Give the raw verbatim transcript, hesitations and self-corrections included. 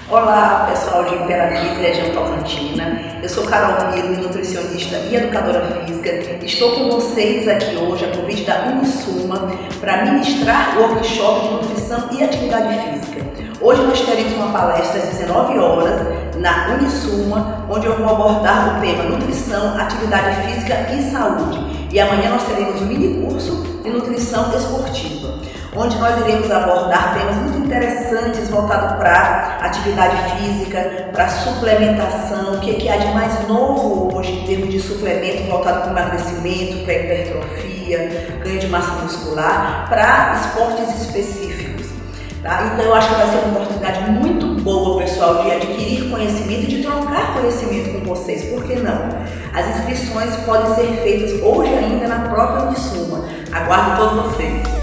Olá pessoal de Imperatriz, região Tocantina. Eu sou Carol Milo, nutricionista e educadora física. Estou com vocês aqui hoje a convite da Unisuma para ministrar o workshop de nutrição e atividade física. Hoje nós teremos uma palestra às dezenove horas na Unisuma, onde eu vou abordar o tema nutrição, atividade física e saúde. E amanhã nós teremos um mini curso de nutrição esportiva, onde nós iremos abordar temas muito interessantes voltados para atividade física, para suplementação, o que, que há de mais novo hoje em termos de suplemento voltado para emagrecimento, para hipertrofia, ganho de massa muscular, para esportes específicos. Tá? Então eu acho que vai ser uma oportunidade muito boa, pessoal, de adquirir conhecimento e de trocar conhecimento com vocês, por que não? As inscrições podem ser feitas hoje ainda na própria Unisuma. Aguardo todos vocês!